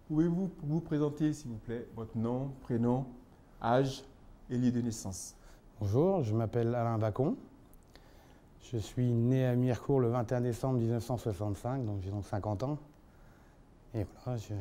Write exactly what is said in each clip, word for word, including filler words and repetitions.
Pouvez-vous vous présenter, s'il vous plaît, votre nom, prénom, âge et lieu de naissance? Bonjour, je m'appelle Alain Bacon. Je suis né à Mirecourt le vingt et un décembre mille neuf cent soixante-cinq, donc j'ai donc cinquante ans. Et voilà, je...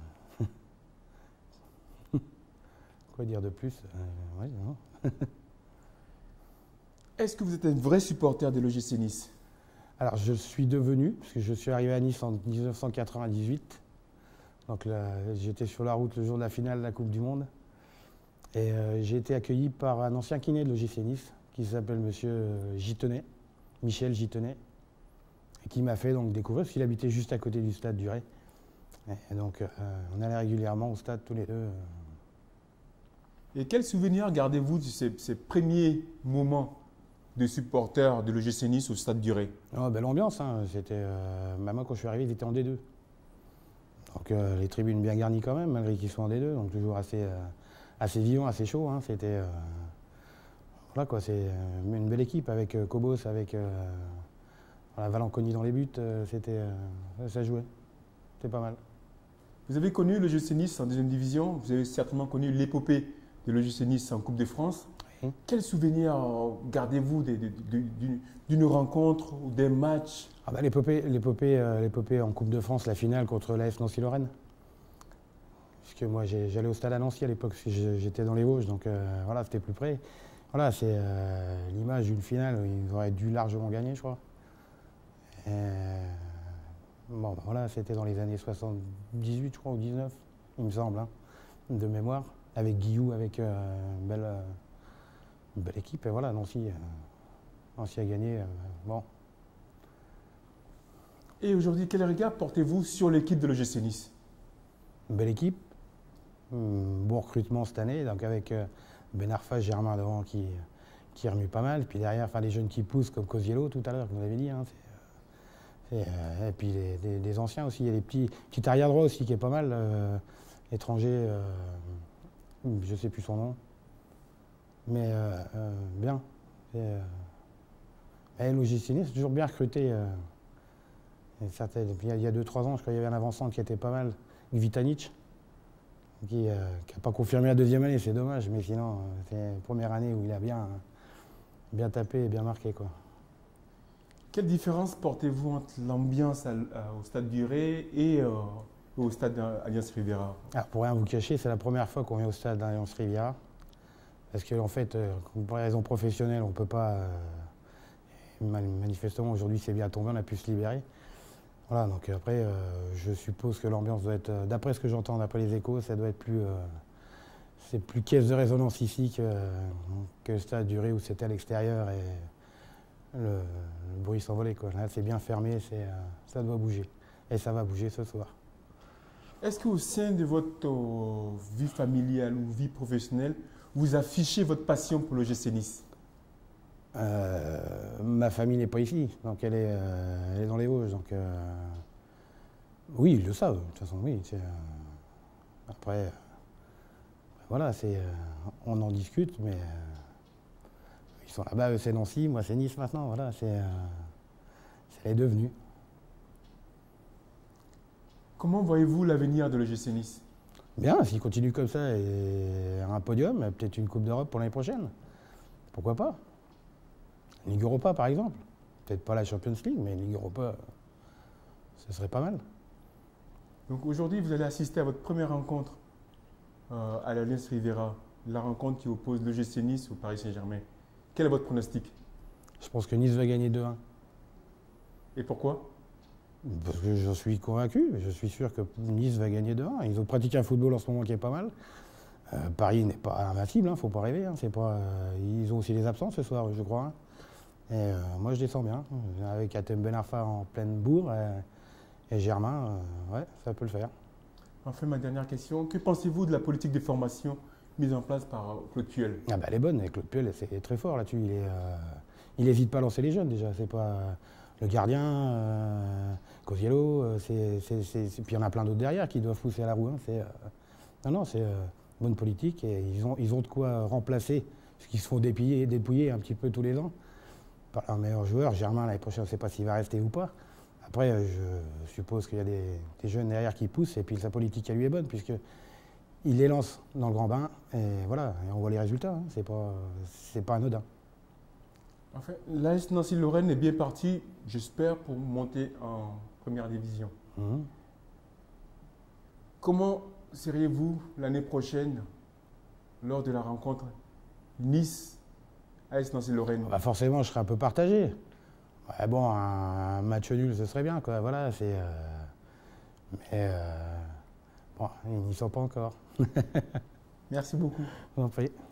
Quoi dire de plus? euh, ouais, non. Est-ce que vous êtes un vrai supporter de l'O G C Nice? Alors je suis devenu, parce que je suis arrivé à Nice en mille neuf cent quatre-vingt-dix-huit. Donc là, j'étais sur la route le jour de la finale de la Coupe du Monde. Et euh, j'ai été accueilli par un ancien kiné de l'O G C Nice, qui s'appelle Monsieur Gittenet, Michel Gittenet, et qui m'a fait donc découvrir, parce qu'il habitait juste à côté du stade du Ray. Et donc euh, on allait régulièrement au stade tous les deux. Euh. Et quels souvenirs gardez-vous de ces, ces premiers moments de supporters de l'O G C Nice au stade du Ray? Oh, ben, l'ambiance, hein, c'était. Euh, bah, moi, quand je suis arrivé, ils étaient en D deux. Donc euh, les tribunes bien garnies quand même, malgré qu'ils soient en D deux, donc toujours assez, euh, assez vivant, assez chaud. Hein, c'était. Euh, voilà quoi, c'est euh, une belle équipe avec euh, Cobos, avec euh, voilà, Valanconi dans les buts, euh, c'était. Euh, ça jouait. C'était pas mal. Vous avez connu l'O G C Nice en deuxième division, vous avez certainement connu l'épopée de l'O G C Nice en Coupe de France. Oui. Quels souvenirs gardez-vous d'une rencontre ou d'un match? Ah bah, l'épopée, l'épopée, euh, l'épopée en Coupe de France, la finale contre l'A F Nancy-Lorraine. Puisque moi j'allais au stade à Nancy à l'époque, j'étais dans les Vosges, donc euh, voilà, c'était plus près. Voilà, c'est euh, l'image d'une finale où ils auraient dû largement gagner, je crois. Et, bon, bah, voilà, c'était dans les années soixante-dix-huit, je crois, ou dix-neuf, il me semble, hein, de mémoire, avec Guillou, avec euh, une, belle, euh, une belle équipe. Et voilà, Nancy, euh, Nancy a gagné. Euh, bon. Et aujourd'hui, quel regard portez-vous sur l'équipe de l'O G C Nice? Une belle équipe, bon recrutement cette année, donc avec euh, Ben Arfa, Germain devant qui, qui remue pas mal, puis derrière, enfin, les jeunes qui poussent comme Cosiello tout à l'heure, comme vous l'avez dit. Hein, c'est, euh, et puis les, les, les anciens aussi, il y a des petits, petits arrière droit aussi qui est pas mal, euh, étranger, euh, je sais plus son nom, mais euh, euh, bien. Et, euh, l'O G C Nice, c'est toujours bien recruté. Euh, et certains, il y a deux trois ans, je crois qu'il y avait un avançant qui était pas mal, Vitanic, qui n'a euh, pas confirmé la deuxième année, c'est dommage, mais sinon, euh, c'est la première année où il a bien, bien tapé et bien marqué, quoi. Quelle différence portez-vous entre l'ambiance au stade du Ray et euh, au stade Alliance Riviera? Alors, pour rien vous cacher, c'est la première fois qu'on vient au stade d'Alliance Riviera. Parce qu'en en fait, euh, pour les raisons professionnelles, on ne peut pas. Euh, manifestement, aujourd'hui, c'est bien tombé, on a pu se libérer. Voilà, donc après, euh, je suppose que l'ambiance doit être, d'après ce que j'entends, d'après les échos, ça doit être plus, euh, c'est plus caisse de résonance ici que, que le stade du Ray où c'était à l'extérieur et le, le bruit s'envolait, quoi. Là, c'est bien fermé, c'est, euh, ça doit bouger. Et ça va bouger ce soir. Est-ce qu'au sein de votre euh, vie familiale ou vie professionnelle, vous affichez votre passion pour l'O G C Nice? Euh, ma famille n'est pas ici, donc elle est, euh, elle est dans les Vosges. Donc, euh, oui, ils le savent, de toute façon, oui. Euh, après, euh, voilà, c'est, euh, on en discute, mais euh, ils sont là-bas, eux c'est Nancy, moi c'est Nice maintenant, voilà, c'est, euh, c'est les devenus. Comment voyez-vous l'avenir de l'O G C Nice? Bien, s'il continue comme ça et un podium, peut-être une Coupe d'Europe pour l'année prochaine. Pourquoi pas? Ligue Europa, par exemple. Peut-être pas la Champions League, mais Ligue Europa, ce serait pas mal. Donc aujourd'hui, vous allez assister à votre première rencontre euh, à l'Alliance Riviera, la rencontre qui oppose l'O G C Nice au Paris Saint-Germain. Quel est votre pronostic? Je pense que Nice va gagner deux un. Et pourquoi? Parce que je suis convaincu, je suis sûr que Nice va gagner deux un. Ils ont pratiqué un football en ce moment qui est pas mal. Euh, Paris n'est pas invincible, il hein, ne faut pas rêver. Hein, c'est pas, euh, ils ont aussi des absents ce soir, je crois. Hein. Et euh, moi, je descends bien, avec Hatem Ben Arfa en pleine bourre et, et Germain, euh, ouais, ça peut le faire. Enfin, ma dernière question, que pensez-vous de la politique de formation mise en place par euh, Claude Puel? Ah bah, elle est bonne, et Claude Puel, c'est très fort là-dessus. Il euh, n'hésite pas à lancer les jeunes déjà. C'est pas euh, le gardien, euh, Cosiello, euh, c'est, c'est, c'est, puis il y en a plein d'autres derrière qui doivent pousser à la roue. Hein, c'est, euh, non, non, c'est euh, bonne politique et ils ont, ils ont de quoi remplacer ce qu'ils se font dépouiller, dépouiller un petit peu tous les ans. Par un meilleur joueur, Germain l'année prochaine, on ne sait pas s'il va rester ou pas. Après, euh, je suppose qu'il y a des, des jeunes derrière qui poussent et puis sa politique à lui est bonne puisqu'il les lance dans le grand bain et voilà, et on voit les résultats. Hein. C'est pas, c'est pas anodin. En fait, l'A S Nancy-Lorraine est bien parti, j'espère, pour monter en première division. Mmh. Comment seriez-vous l'année prochaine lors de la rencontre Nice-A S Nancy-Lorraine? Bah forcément, je serais un peu partagé. Ouais, bon, un, un match nul, ce serait bien, quoi. Voilà, c'est. Euh, mais euh, bon, ils n'y sont pas encore. Merci beaucoup. Je vous en prie.